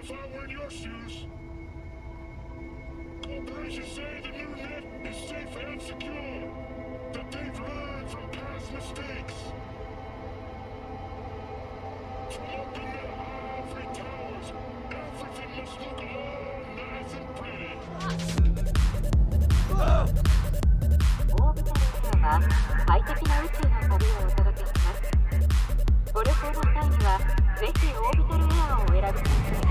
if I were in your shoes. Corporations say the new net is safe and secure, that they've learned from past mistakes. From up in their ivory towers, everything must look all nice and pretty. オービタルエアは快適な宇宙の旅をお届けします。ご旅行の際にはぜひオービタルエアをお選びください。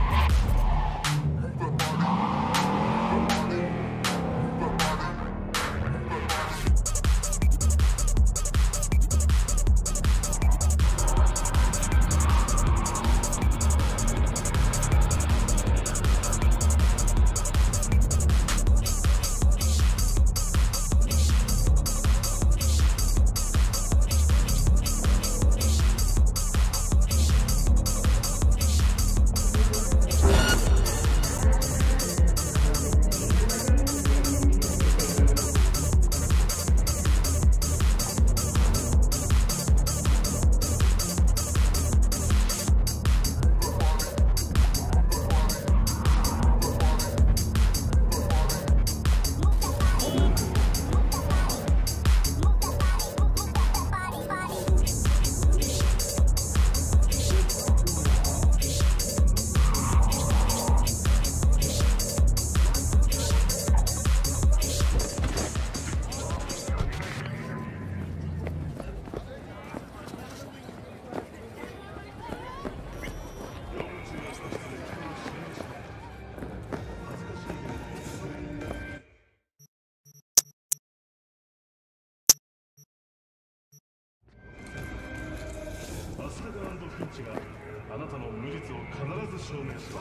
あなたの無実を必ず証明します。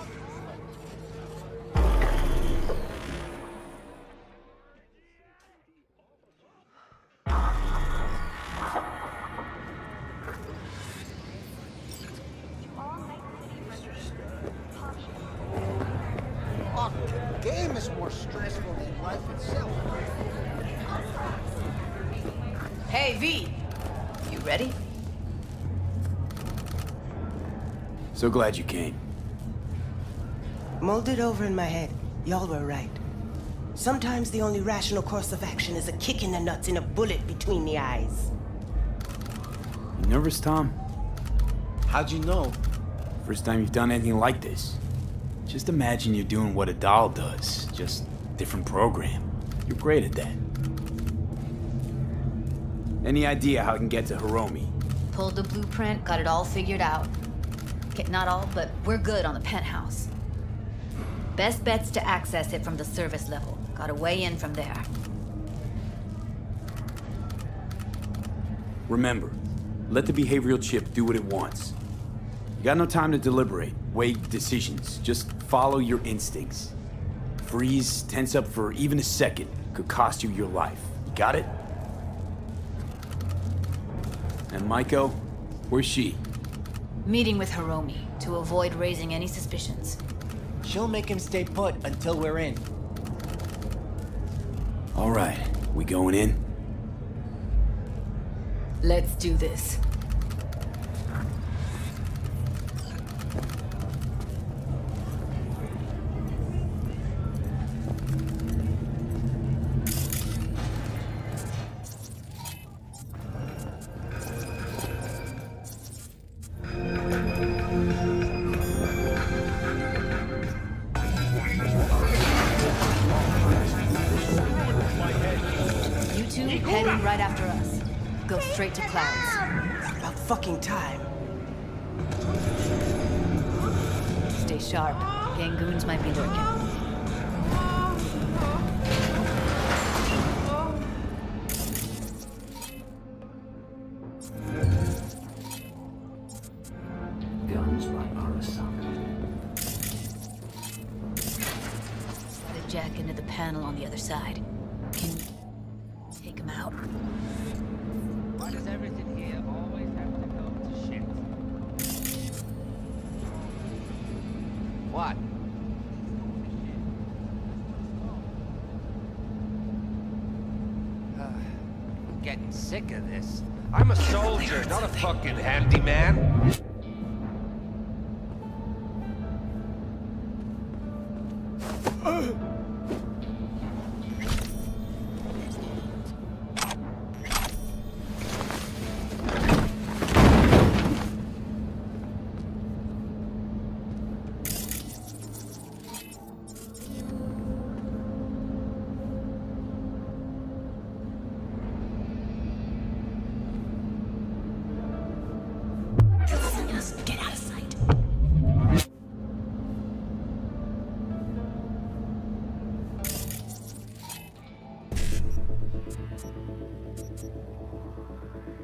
Game is more stressful than life itself. Hey, V! You ready? So glad you came. Mulled it over in my head. Y'all were right. Sometimes the only rational course of action is a kick in the nuts and a bullet between the eyes. You nervous, Tom? How'd you know? First time you've done anything like this. Just imagine you're doing what a doll does, just different program. You're great at that. Any idea how I can get to Hiromi? Pulled the blueprint, got it all figured out. Okay, not all, but we're good on the penthouse. Best bet's to access it from the service level. Got a way in from there. Remember, let the behavioral chip do what it wants. You got no time to deliberate, weigh decisions. Just follow your instincts. Freeze, tense up for even a second could cost you your life. You got it? And Maiko, where's she? Meeting with Hiromi to avoid raising any suspicions. She'll make him stay put until we're in. All right, we going in? Let's do this. Heading right after us. Go straight to Clouds. About fucking time. Stay sharp. Gangoons might be lurking. Guns like Arasaka. Put a jack into the panel on the other side. Can you take him out? Why does everything here always have to go to shit? What? I'm getting sick of this. I'm a soldier, not a fucking handyman.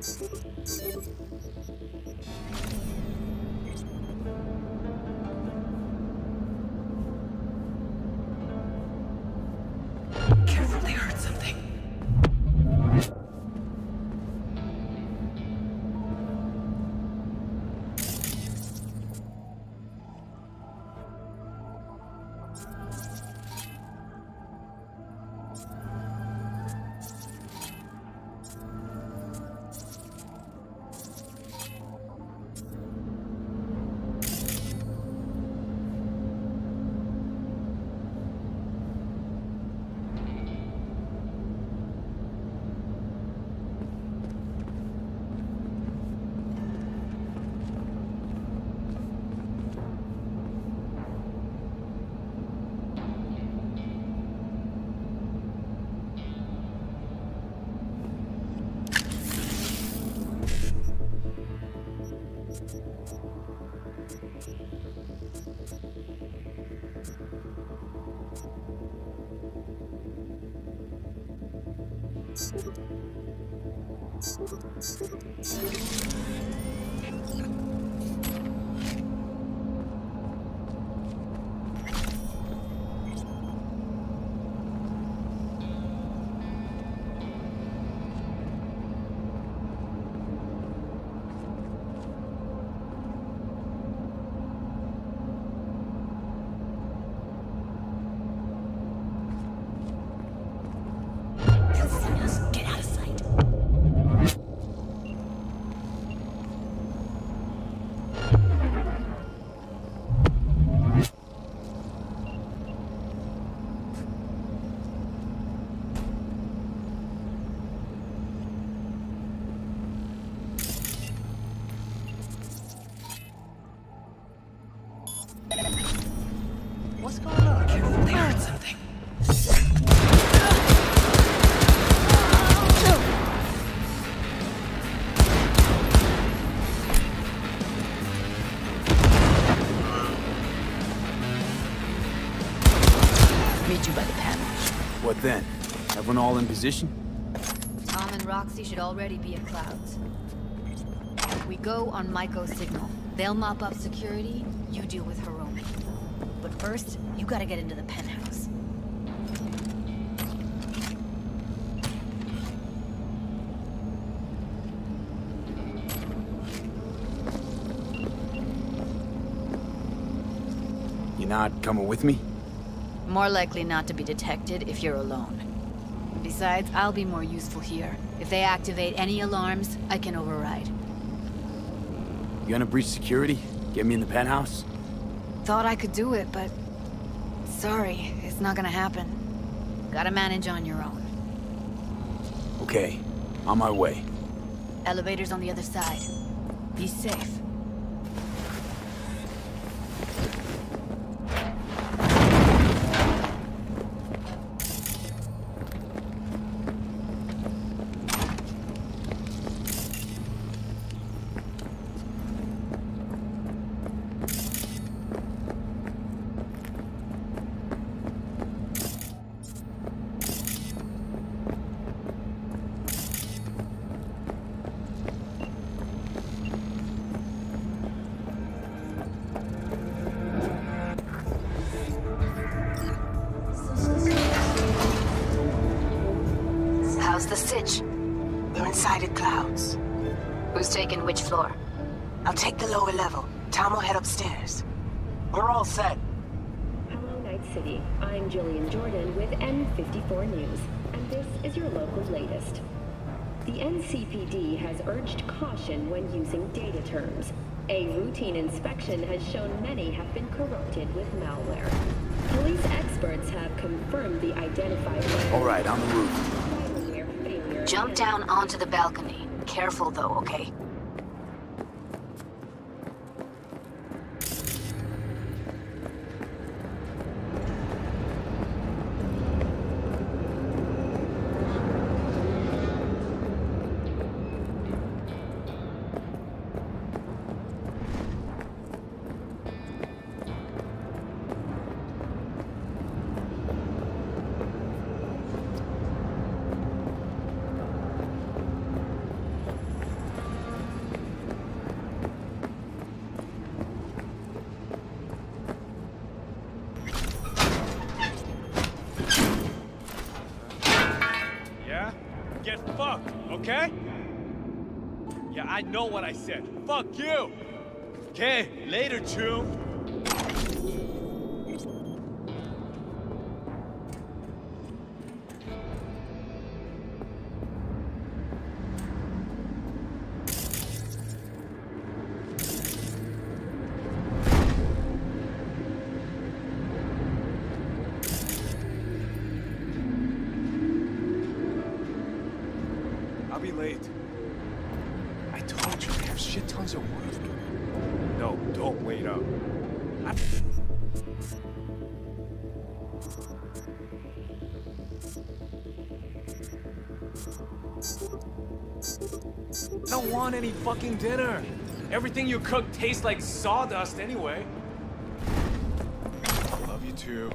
Careful, they heard something. Get out of sight. What's going on? Careful, they heard something. Meet you by the panel. What then? Everyone all in position? Tom and Roxy should already be at Clouds. We go on Maiko's signal. They'll mop up security, you deal with Hiromi. But first, you gotta get into the penthouse. You're not coming with me? More likely not to be detected if you're alone. Besides, I'll be more useful here. If they activate any alarms, I can override. You gonna breach security? Get me in the penthouse? Thought I could do it, but... sorry, it's not gonna happen. Gotta manage on your own. Okay, on my way. Elevator's on the other side. Be safe. How's the sitch? We're inside at Clouds. Who's taking which floor? I'll take the lower level. Tom will head upstairs. We're all set. Hello, Night City. I'm Jillian Jordan with N54 News, and this is your local latest. The NCPD has urged caution when using data terms. A routine inspection has shown many have been corrupted with malware. Police experts have confirmed the identified... All right, on the roof. malware failure. Jump down onto the balcony. Careful though, okay? Yeah, I know what I said. Fuck you! Okay, later, Chew. I'll be late. I told you, there's shit tons of work. No, don't wait up. I don't want any fucking dinner. Everything you cook tastes like sawdust anyway. Love you too.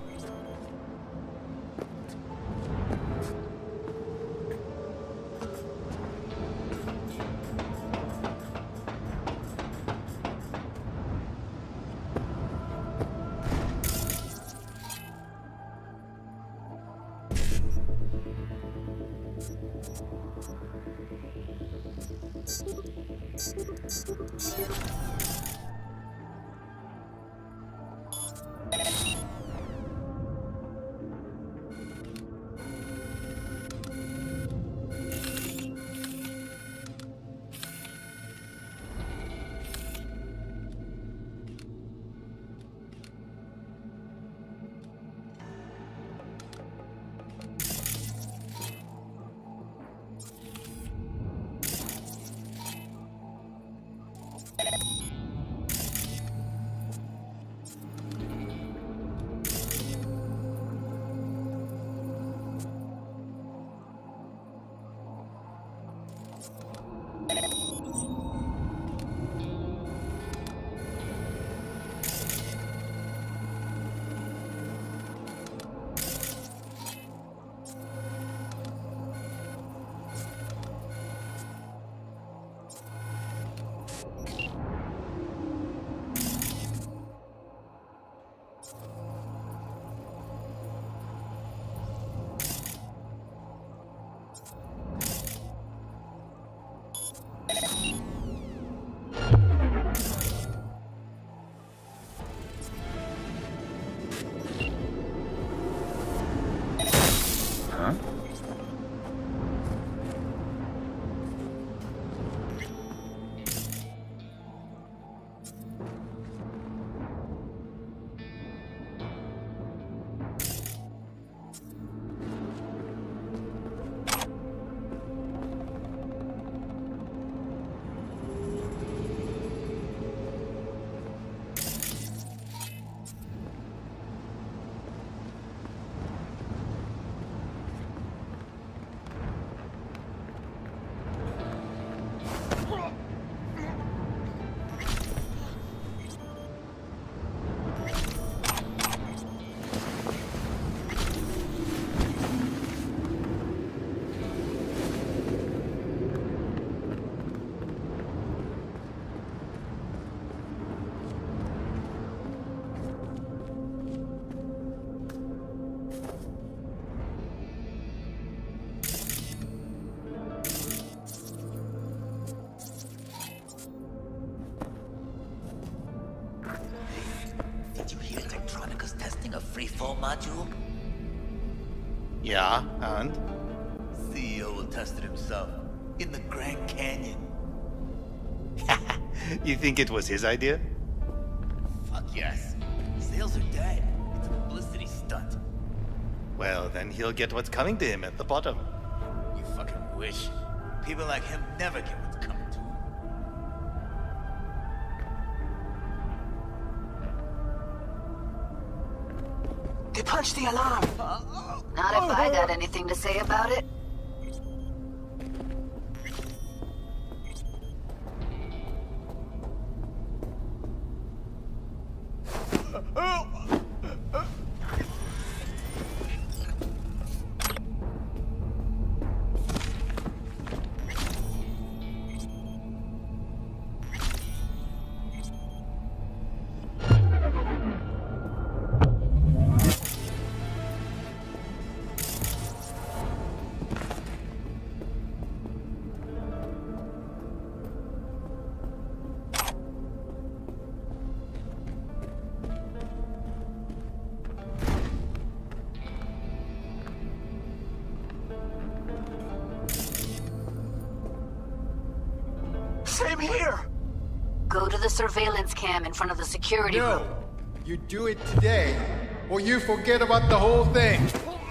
Freefall module? Yeah, and? CEO will test it himself in the Grand Canyon. You think it was his idea? Fuck yes. Sales are dead. It's a publicity stunt. Well, then he'll get what's coming to him at the bottom. You fucking wish. People like him never get what's coming to them. They punched the alarm. Not if I got anything to say about it. Same here. Go to the surveillance cam in front of the security room. No. You do it today, or you forget about the whole thing.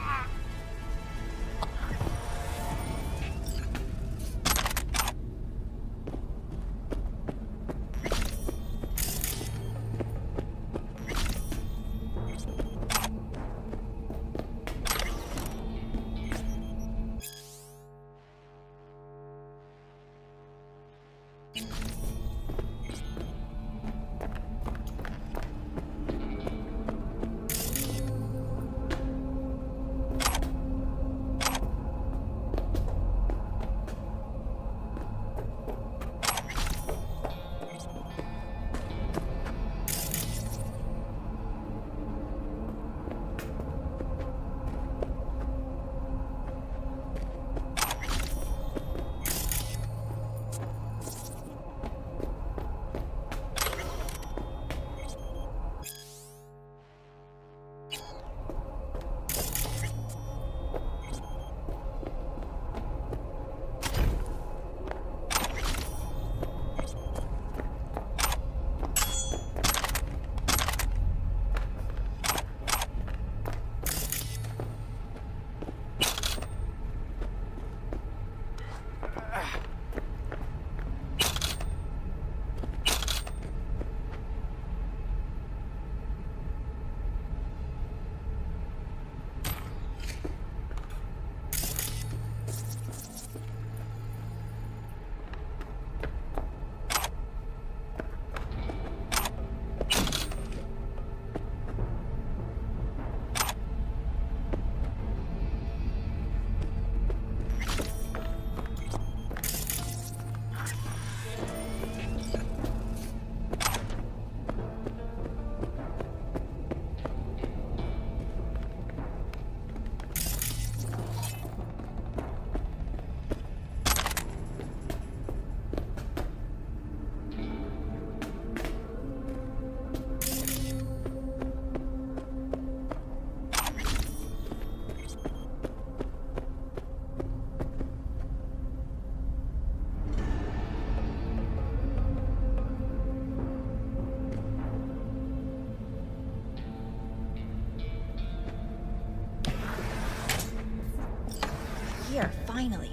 Here, finally.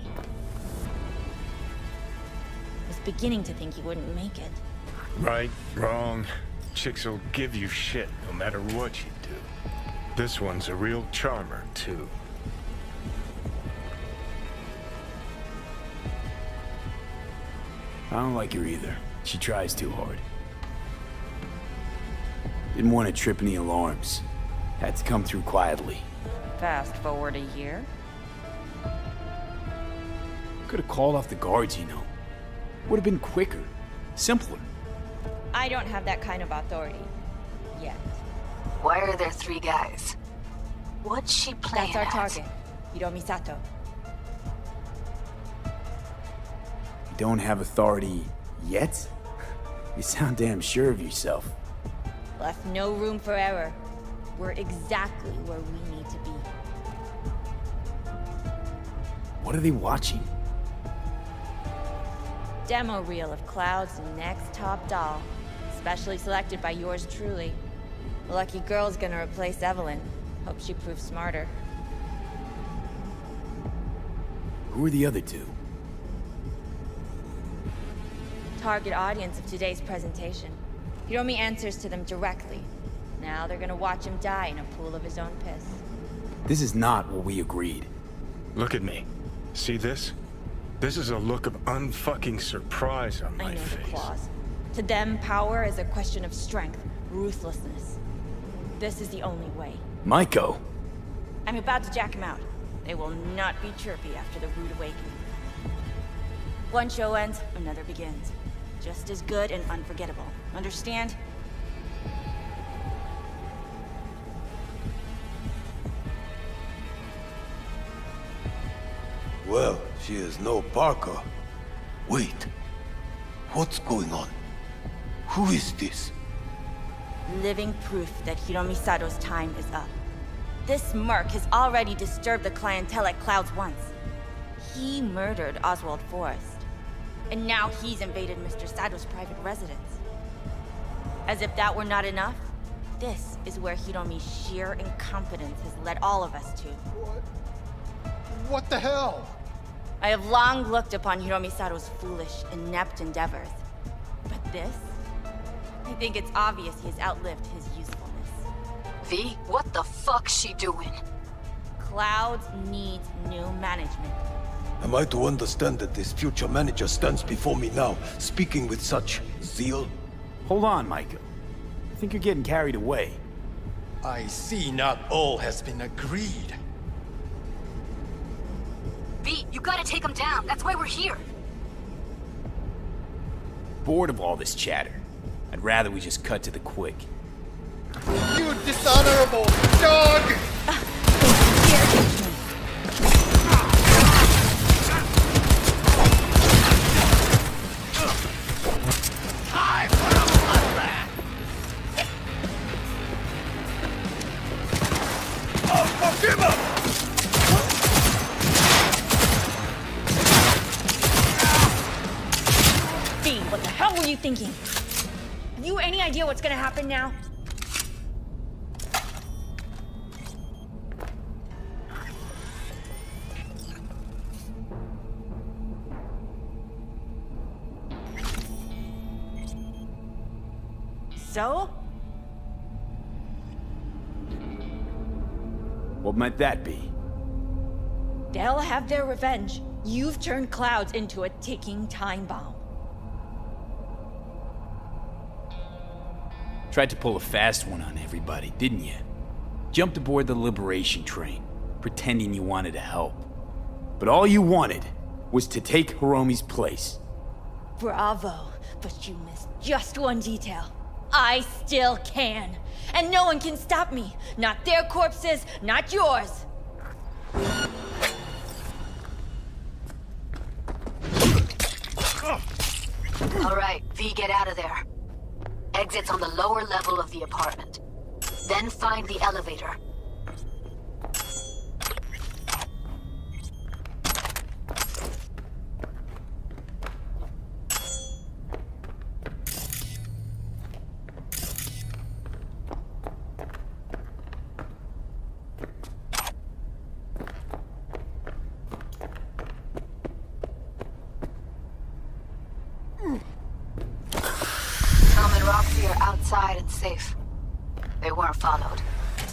Was beginning to think you wouldn't make it. Right, wrong. Chicks will give you shit no matter what you do. This one's a real charmer, too. I don't like her either. She tries too hard. Didn't want to trip any alarms. Had to come through quietly. Fast forward a year. Could have called off the guards, you know. Would have been quicker. Simpler. I don't have that kind of authority. Yet. Why are there 3 guys? What's she playing That's our at? target. Hiromi Sato. You don't have authority yet? You sound damn sure of yourself. Left no room for error. We're exactly where we need to be. What are they watching? Demo reel of Cloud's next top doll. Specially selected by yours truly. The lucky girl's gonna replace Evelyn. Hope she proves smarter. Who are the other 2? Target audience of today's presentation. Hiromi answers to them directly. Now they're gonna watch him die in a pool of his own piss. This is not what we agreed. Look at me. See this? This is a look of unfucking surprise on my I know face. the clause. To them, power is a question of strength, ruthlessness. This is the only way. Maiko! I'm about to jack him out. They will not be chirpy after the rude awakening. One show ends, another begins. Just as good and unforgettable. Understand? Well, she is no Parker. Wait. What's going on? Who is this? Living proof that Hiromi Sato's time is up. This merc has already disturbed the clientele at Clouds once. He murdered Oswald Forrest. And now he's invaded Mr. Sato's private residence. As if that were not enough, this is where Hiromi's sheer incompetence has led all of us to. What the hell? I have long looked upon Hiromi Sato's foolish, inept endeavors. But this? I think it's obvious he has outlived his usefulness. V, what the fuck's she doing? Clouds needs new management. Am I to understand that this future manager stands before me now, speaking with such zeal? Hold on, Micah. I think you're getting carried away. I see not all has been agreed. V, you gotta take him down. That's why we're here. Bored of all this chatter. I'd rather we just cut to the quick. You dishonorable dog! Time for a bloodbath! Oh, fuck him up! Fiend, what the hell were you thinking? Have you any idea what's gonna happen now? So? What might that be? They'll have their revenge. You've turned Clouds into a ticking time bomb. Tried to pull a fast one on everybody, didn't you? Jumped aboard the Liberation train, pretending you wanted to help. But all you wanted was to take Hiromi's place. Bravo, but you missed just one detail. I still can. And no one can stop me. Not their corpses, not yours. All right, V, get out of there. Exit's on the lower level of the apartment. Then find the elevator. Tom and Roxy are outside and safe. They weren't followed.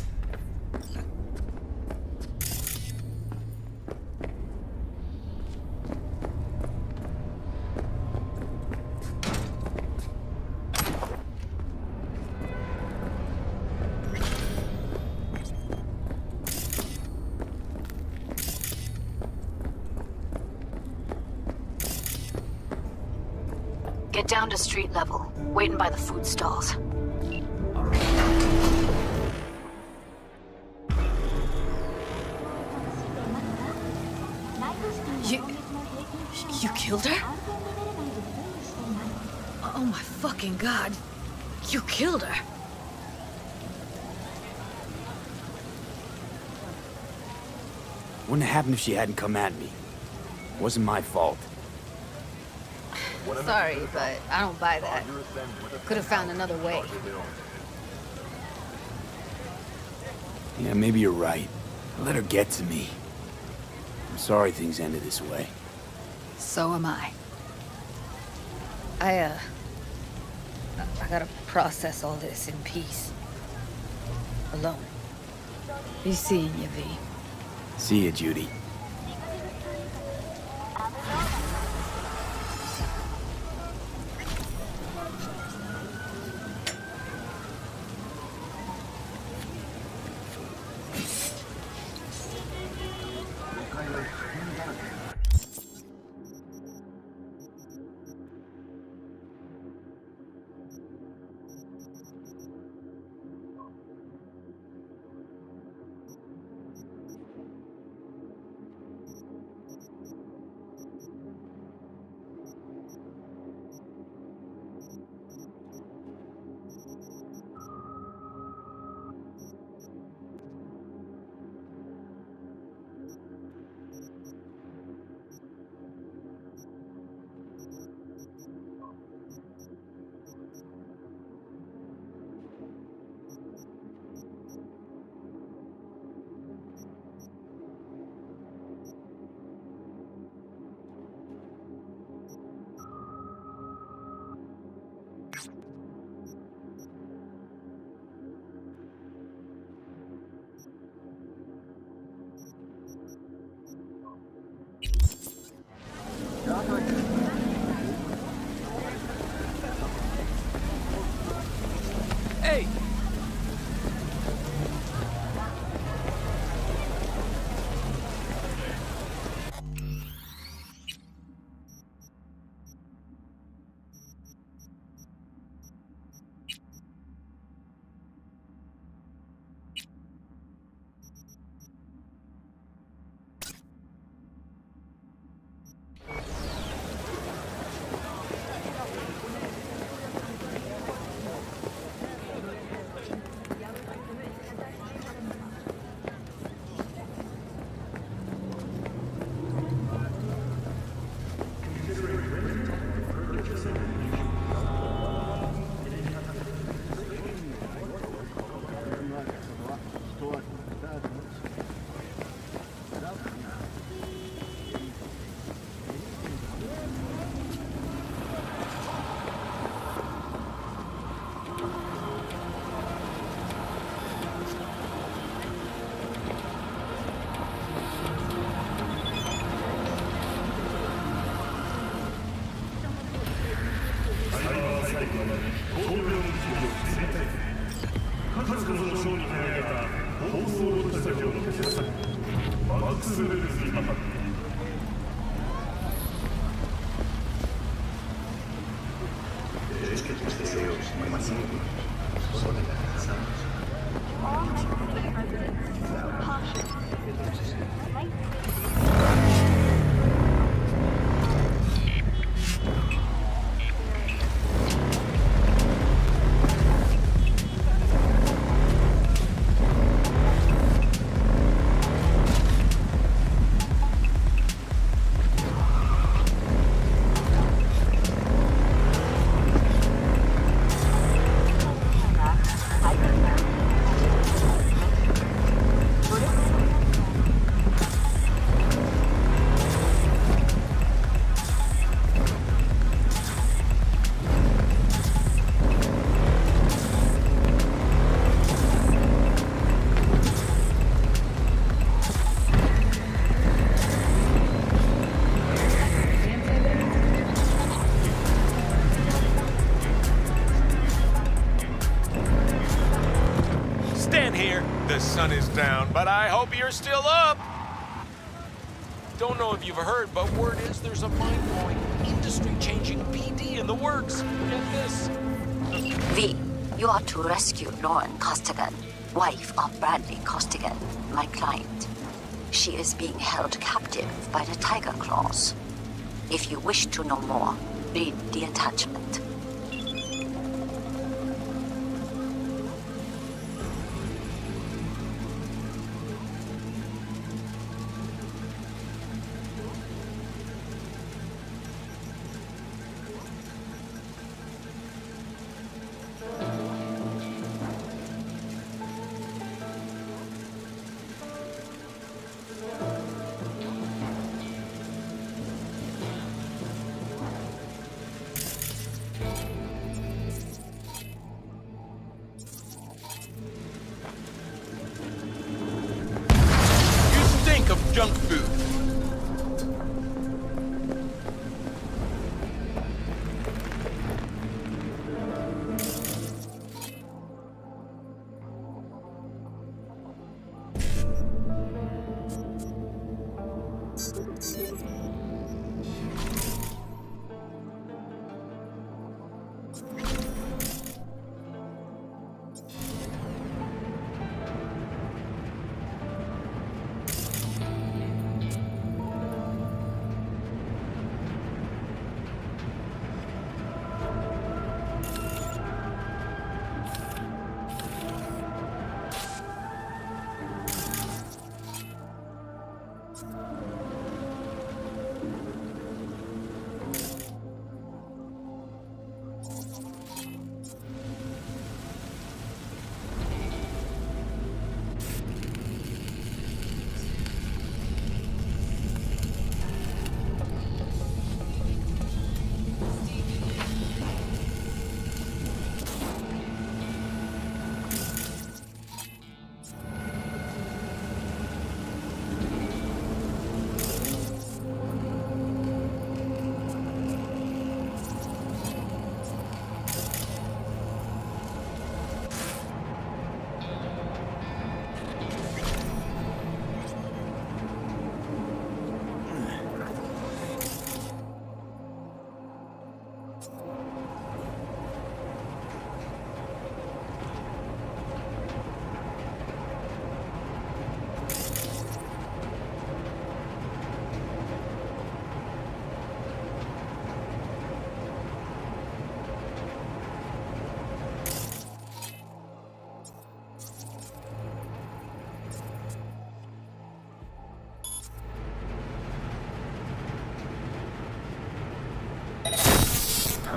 Get down to street level, waiting by the food stalls. You killed her? Oh my fucking god. You killed her. Wouldn't have happened if she hadn't come at me. Wasn't my fault. Sorry, but I don't buy that. Could have found another way. Yeah, maybe you're right. Let her get to me. I'm sorry things ended this way. So am I. I gotta process all this in peace. Alone. Be seeing you, V. See you, Judy. Hey! The sun is down, but I hope you're still up. Don't know if you've heard, but word is there's a mind-blowing, industry-changing PD in the works. Get this. V, you are to rescue Lauren Costigan, wife of Bradley Costigan, my client. She is being held captive by the Tiger Claws. If you wish to know more, read the attachment. Junk food.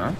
Huh?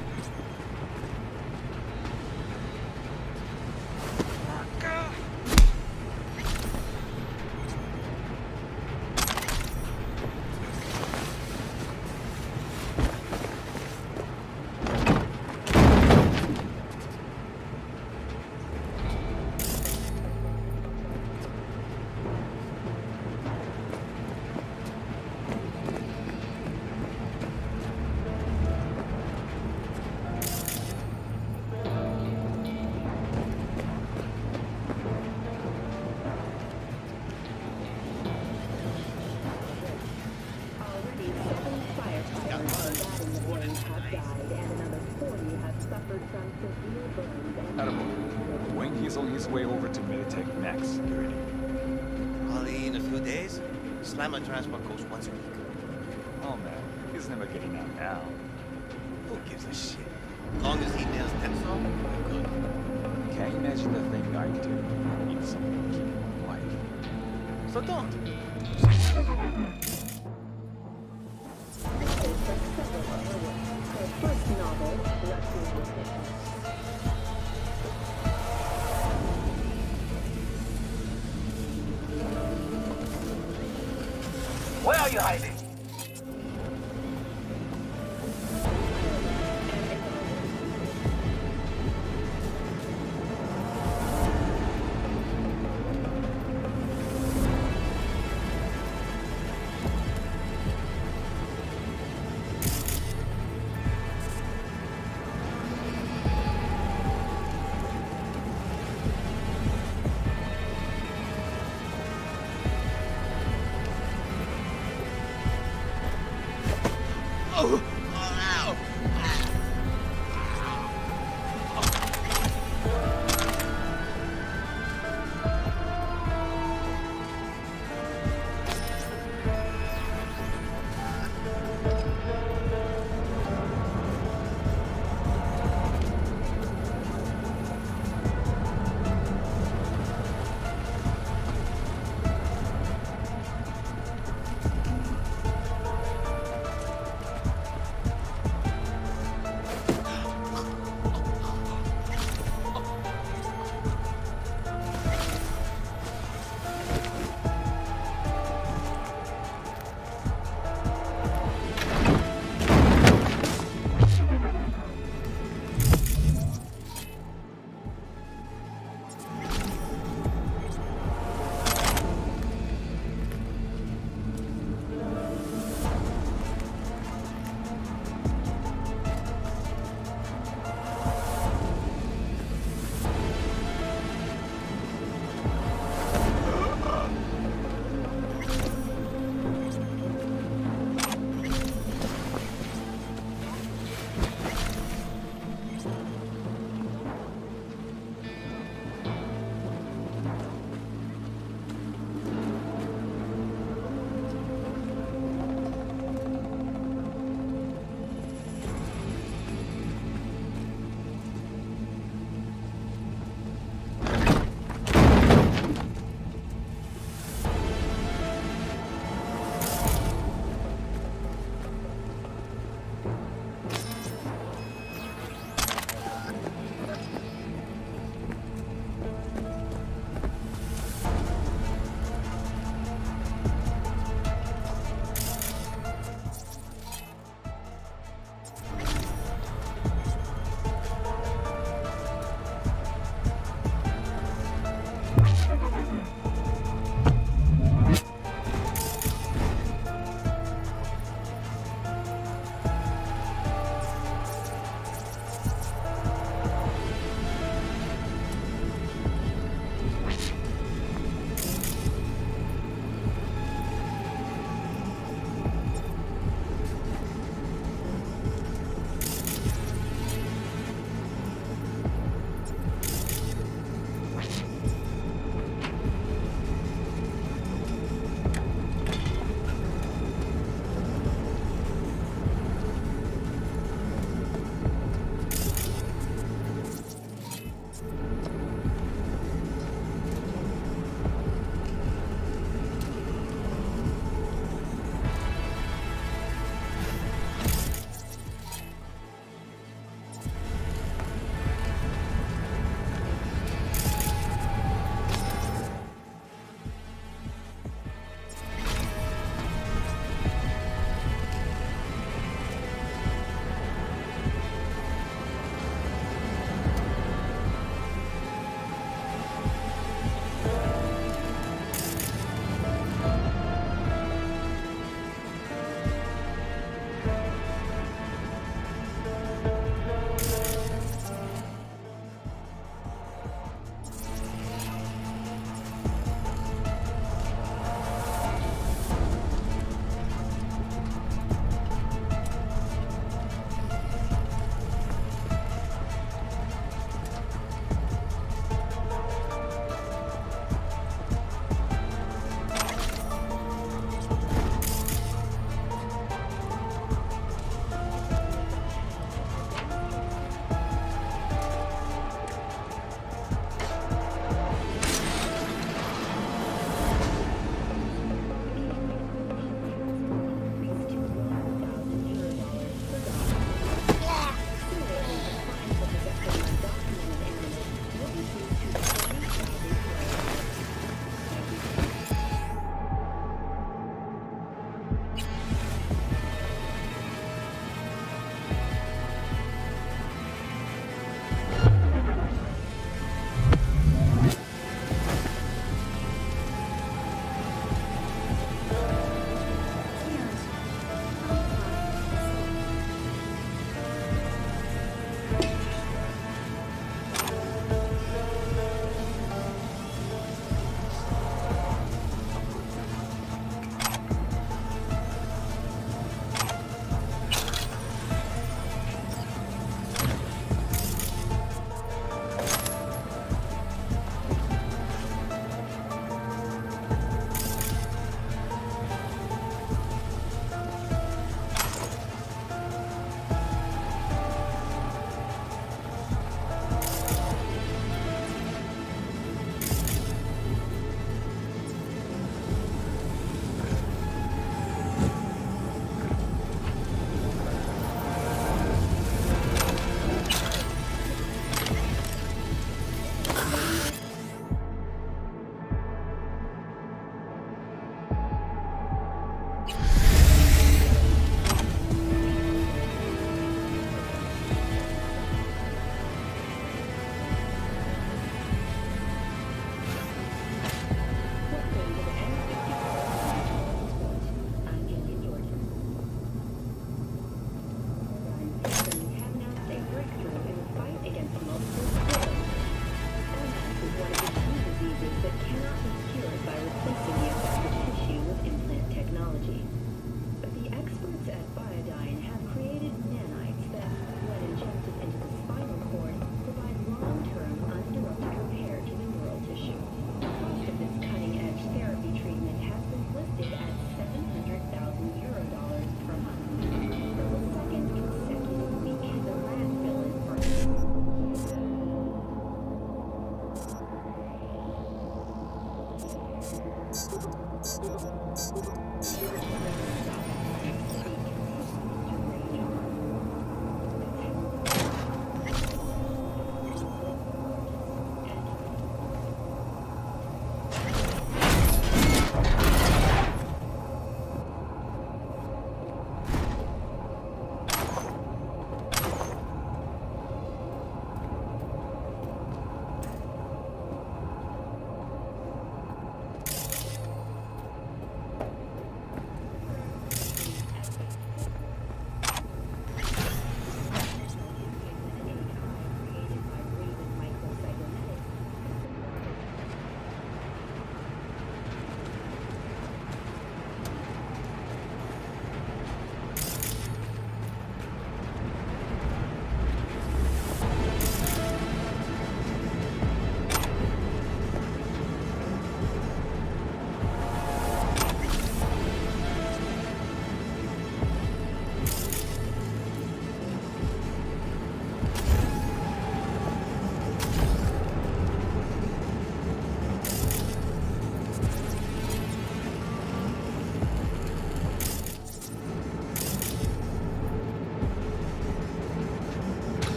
Attaboy. Wayne, he's on his way over to Meditech Max Security. Probably in a few days. Slammer transport goes once a week. Oh man, he's never getting out now. Who gives a shit? As long as he nails Tetsuo, we're good. Can't imagine the thing I do if someone killed my wife. So don't. First novel, Rescue. Where are you hiding?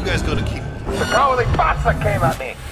You guys gonna keep... The cowardly bastard came at me!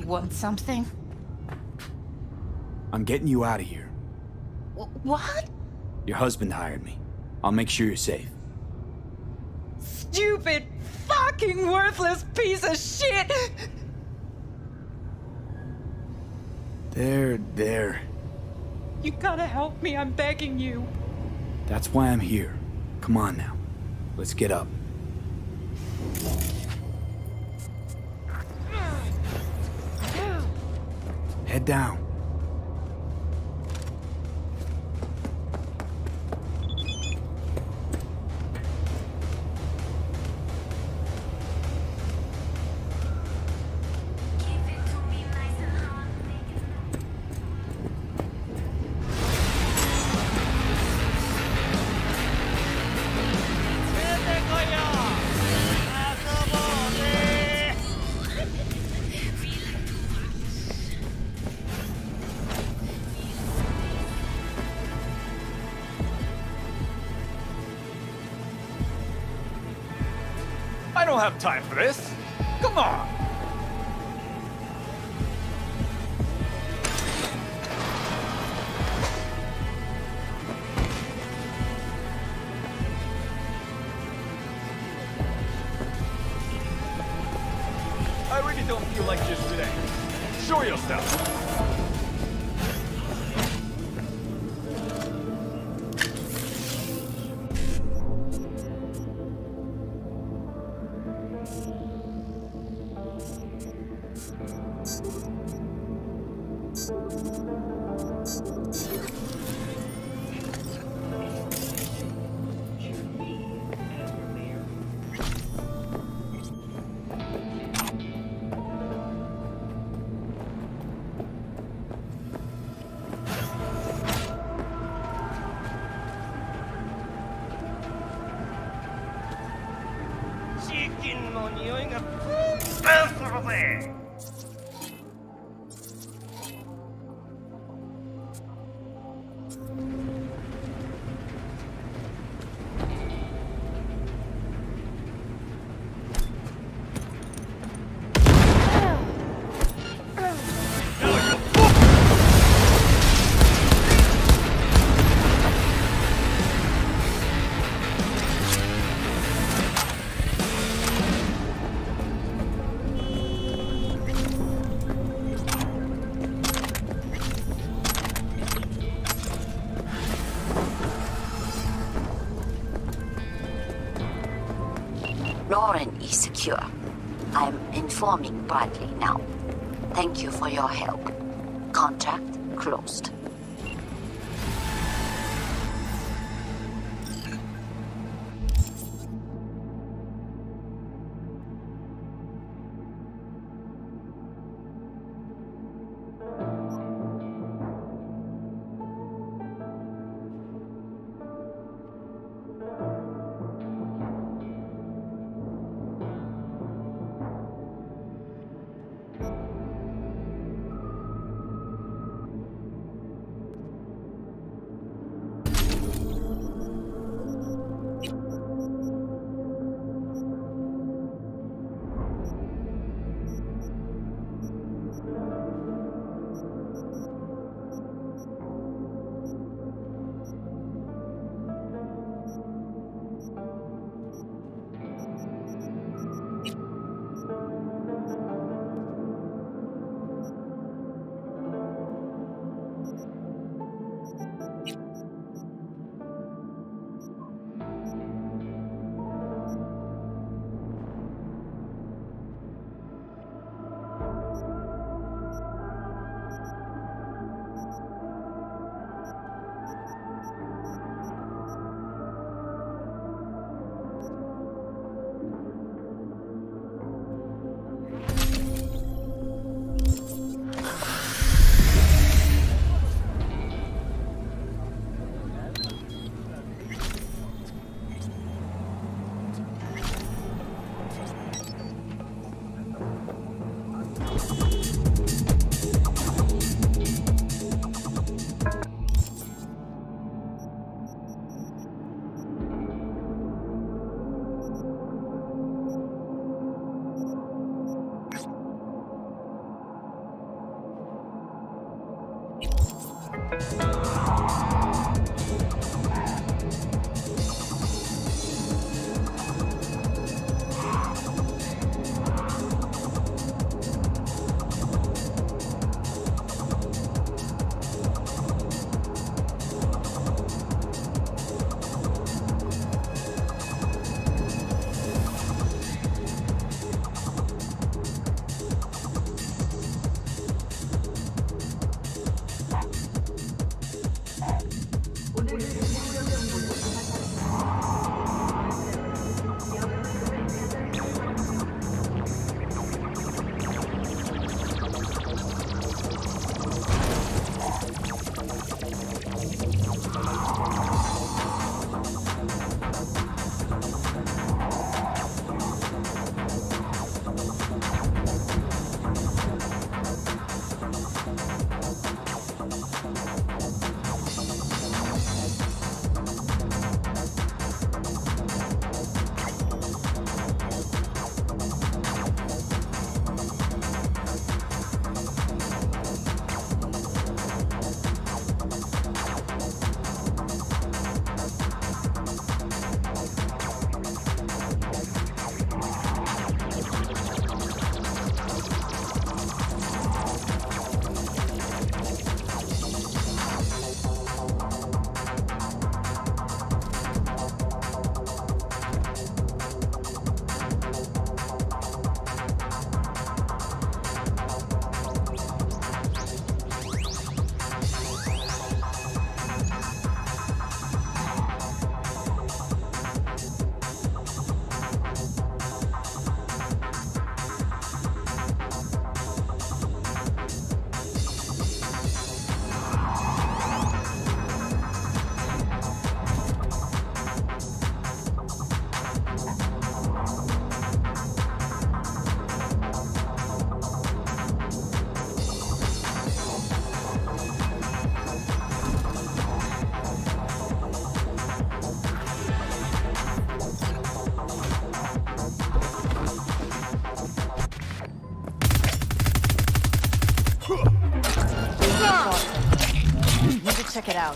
want something? I'm getting you out of here. What? Your husband hired me. I'll make sure you're safe. Stupid, fucking worthless piece of shit! There. You gotta help me, I'm begging you. That's why I'm here. Come on now. Let's get up. Head down. I don't have time for this. Come on. I really don't feel like this today. Show yourself. Lauren is secure. I'm informing Bradley now. Thank you for your help. Contract closed. check it out.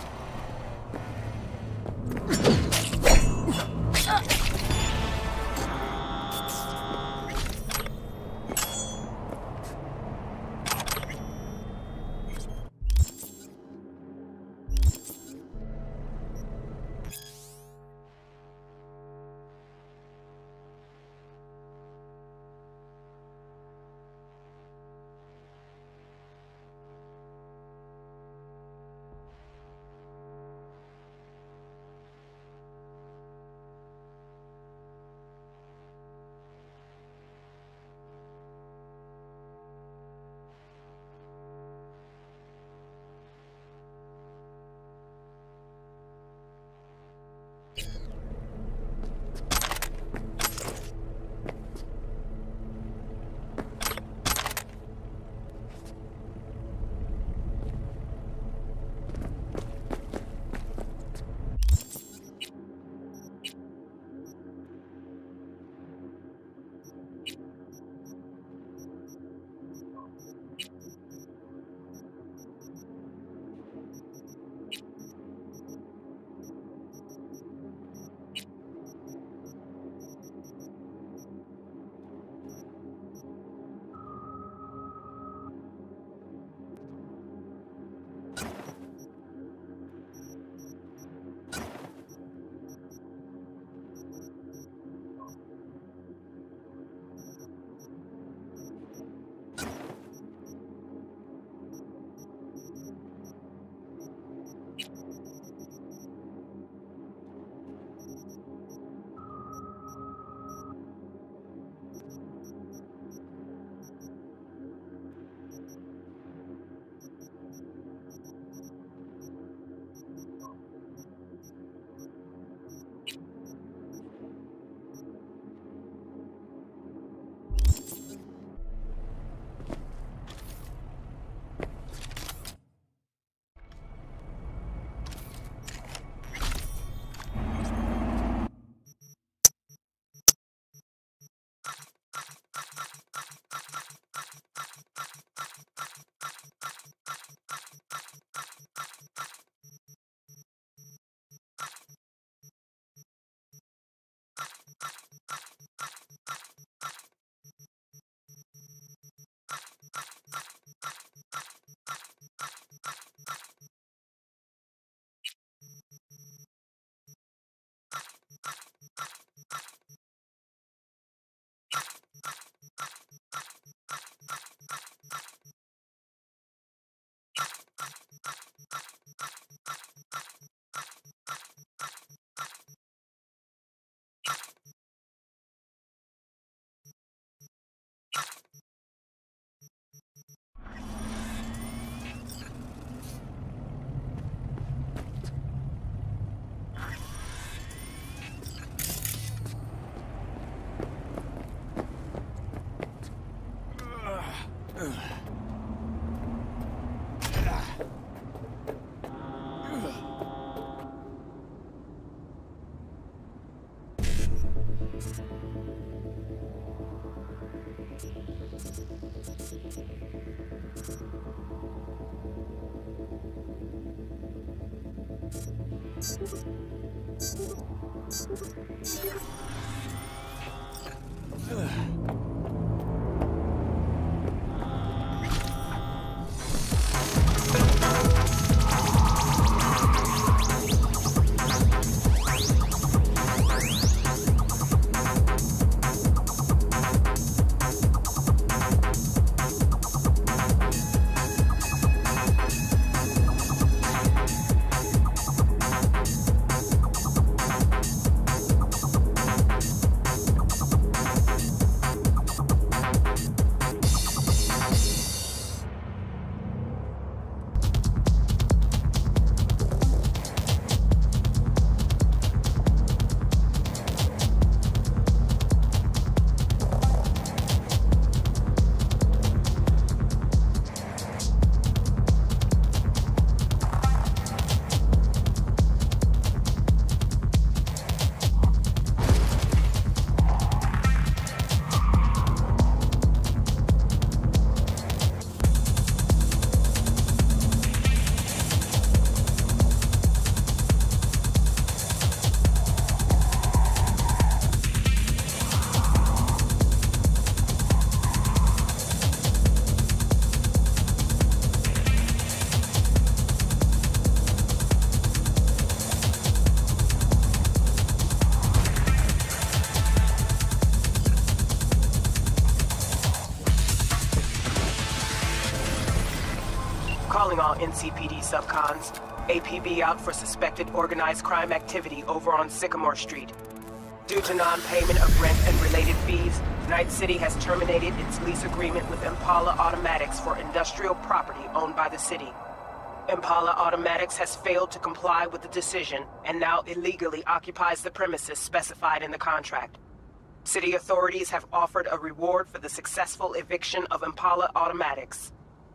calling all NCPD subcons. APB out for suspected organized crime activity over on Sycamore Street. Due to non-payment of rent and related fees, Night City has terminated its lease agreement with Impala Automatics for industrial property owned by the city. Impala Automatics has failed to comply with the decision and now illegally occupies the premises specified in the contract. City authorities have offered a reward for the successful eviction of Impala Automatics.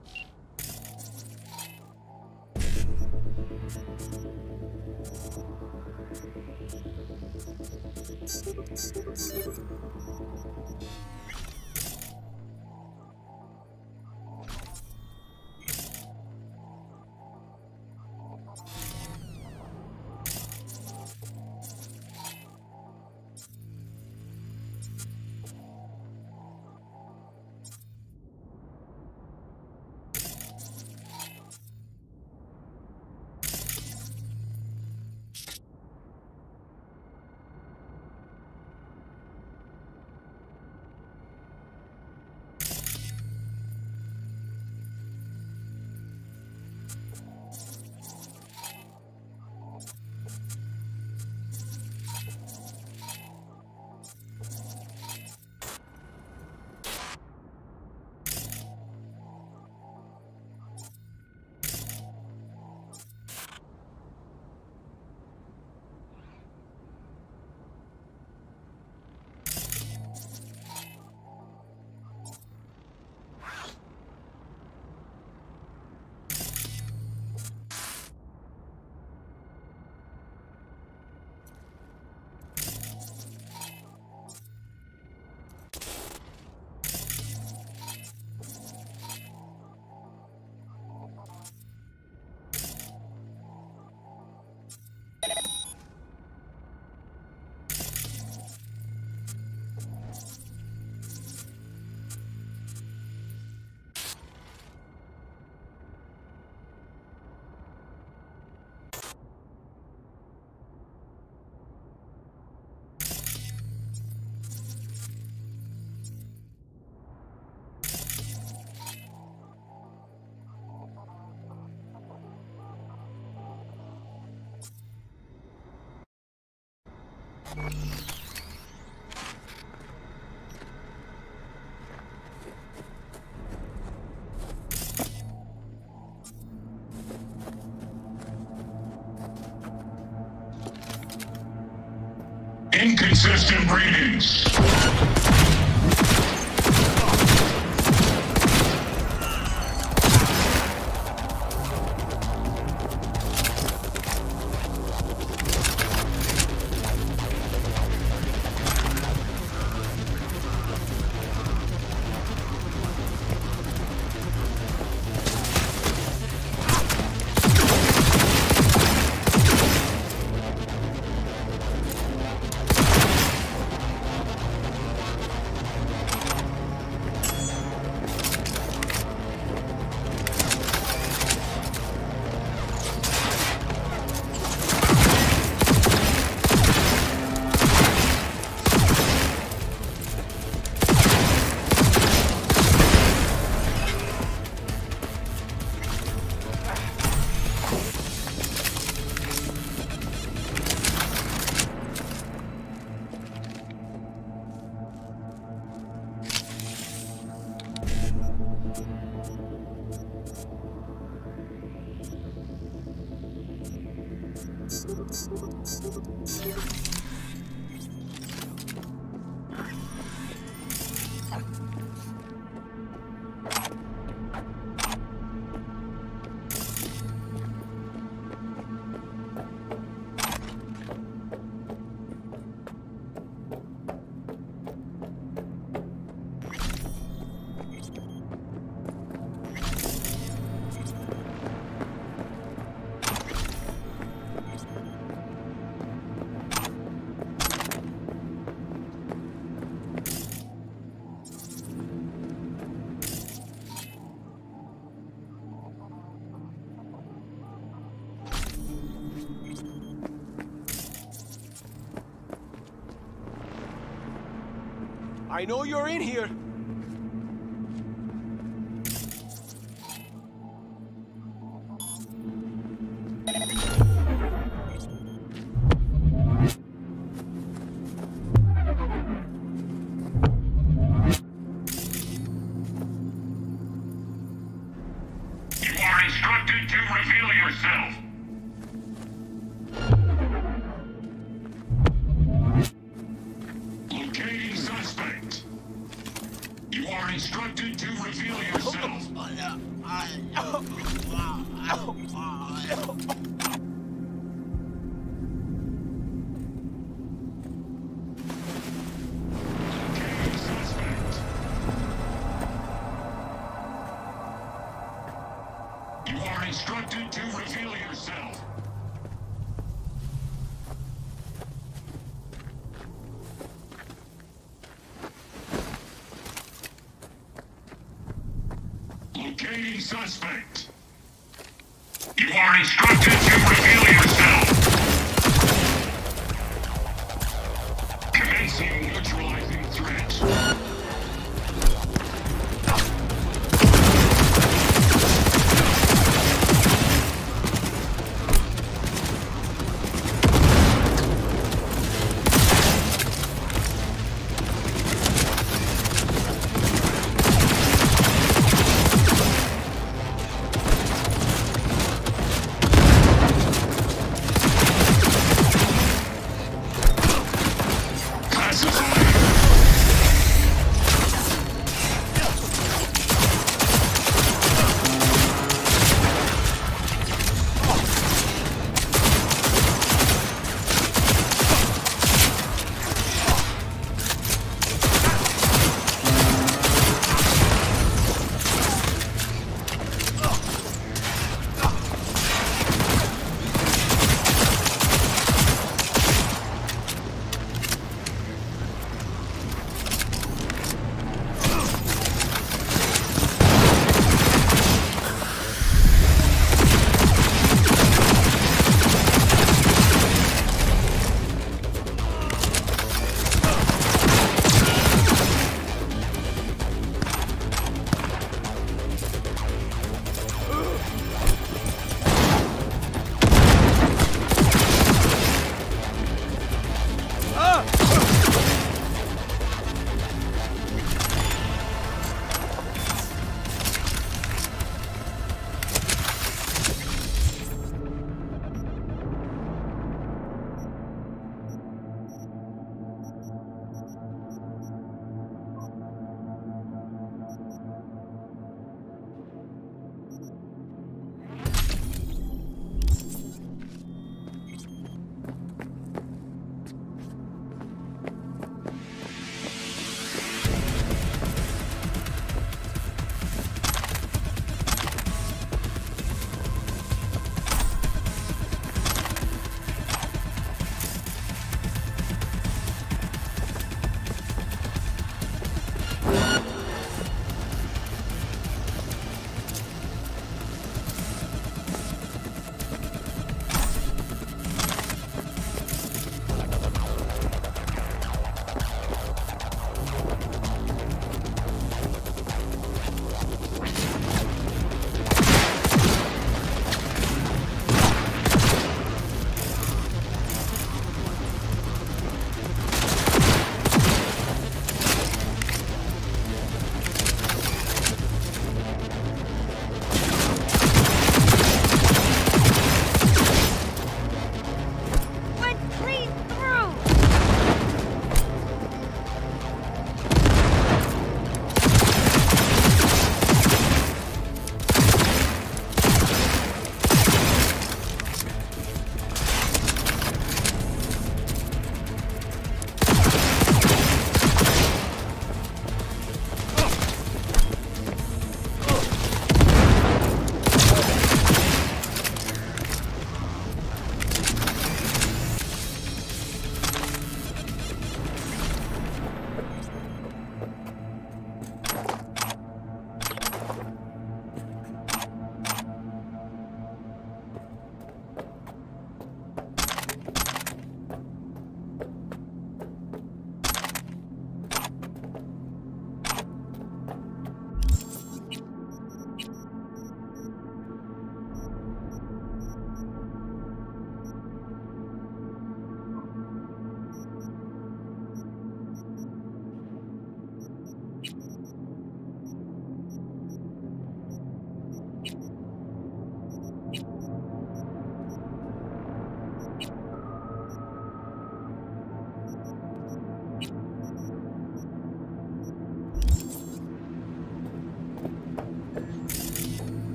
Inconsistent readings. I know you're in here. Ready to reveal yourself. Locating suspect. You are instructed to reveal yourself. Commencing neutralizing threat.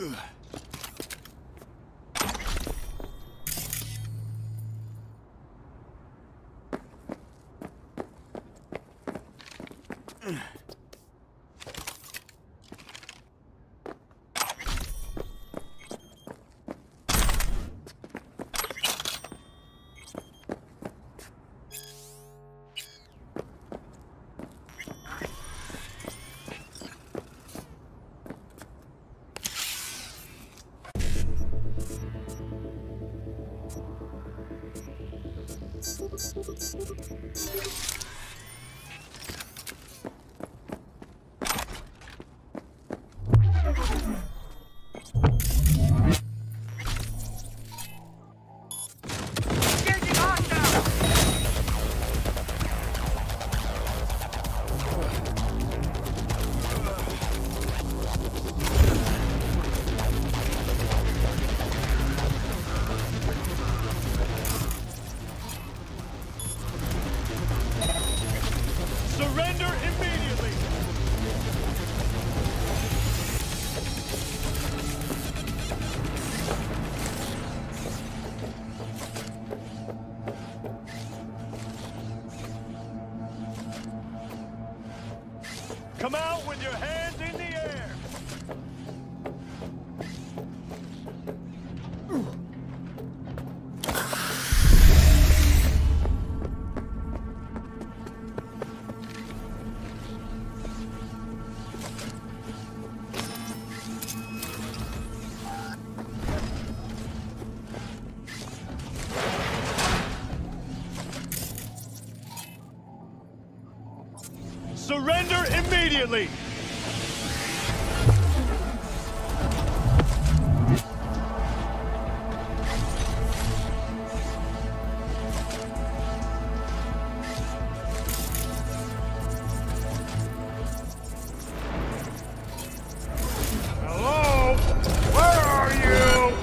Surrender immediately! Come out with your hands in the air! Surrender immediately! Hello? Where are you?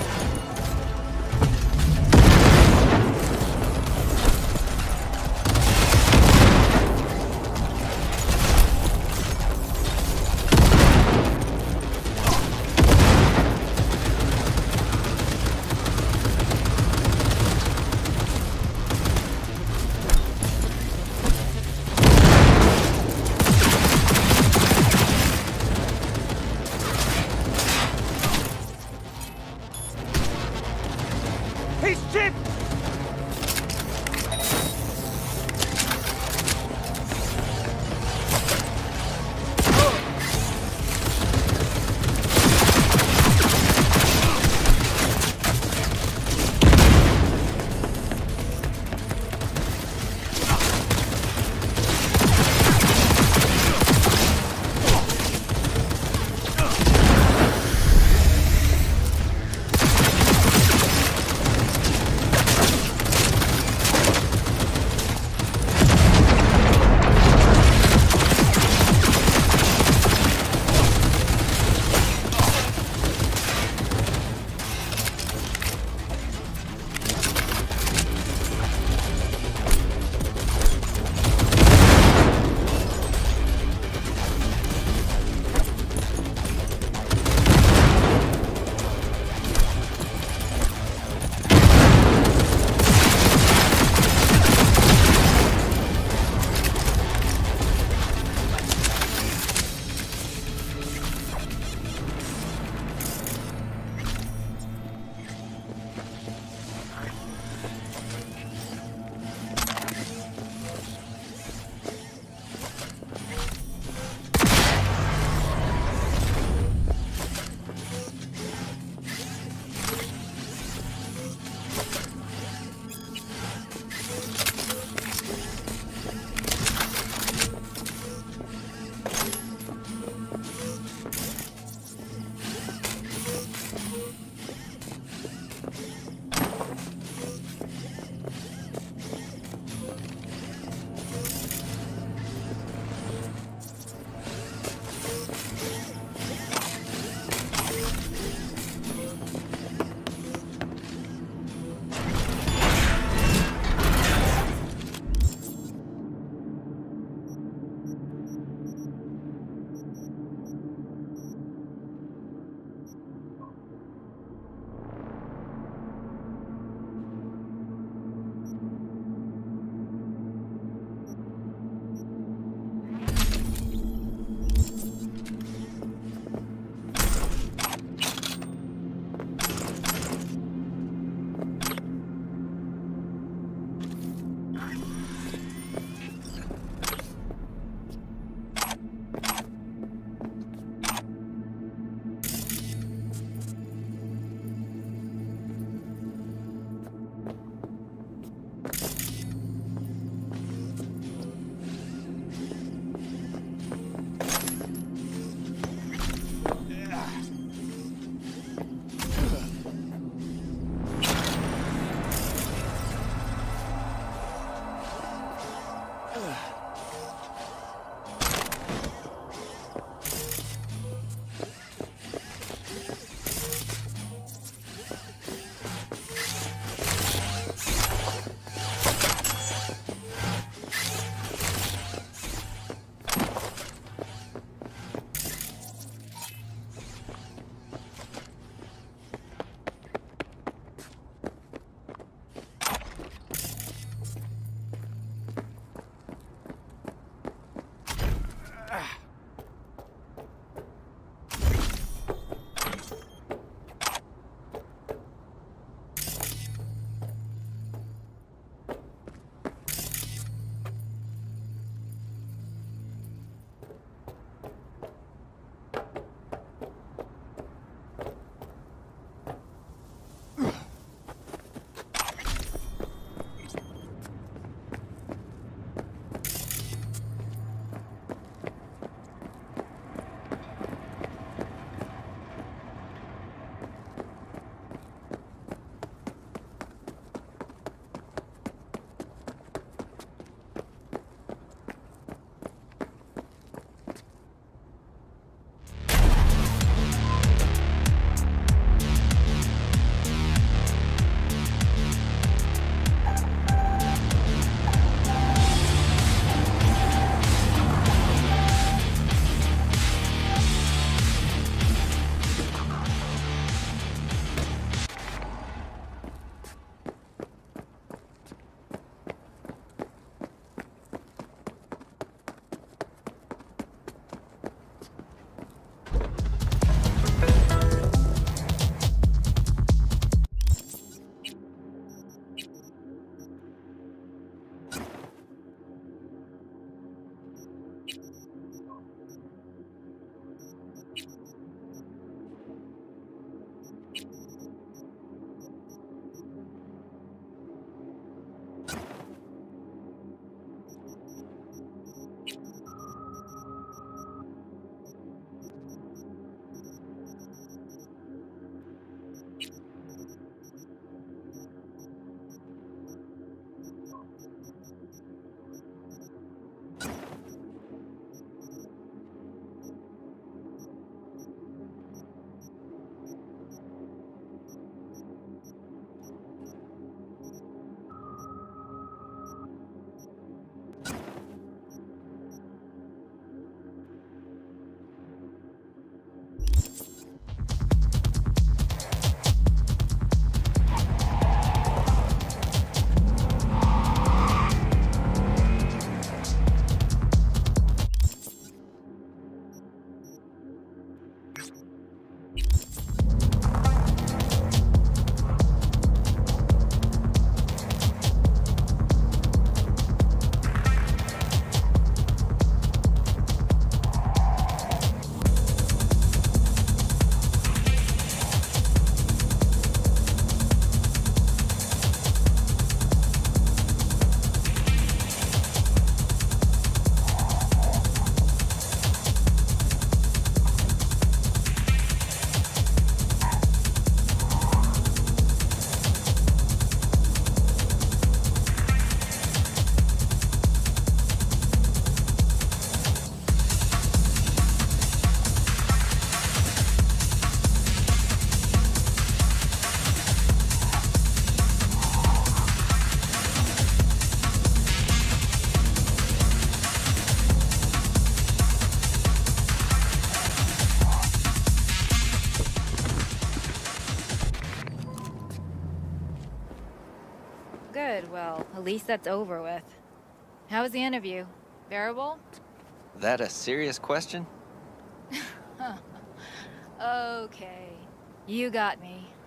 Good, well, at least that's over with. How was the interview? Bearable? That a serious question? Okay. You got me.